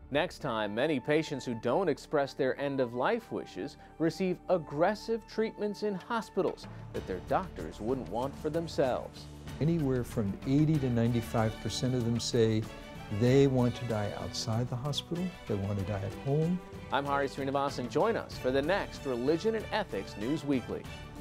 Next time, many patients who don't express their end-of-life wishes receive aggressive treatments in hospitals that their doctors wouldn't want for themselves. Anywhere from 80 to 95% of them say they want to die outside the hospital, they want to die at home. I'm Hari Srinivasan. Join us for the next Religion and Ethics News Weekly.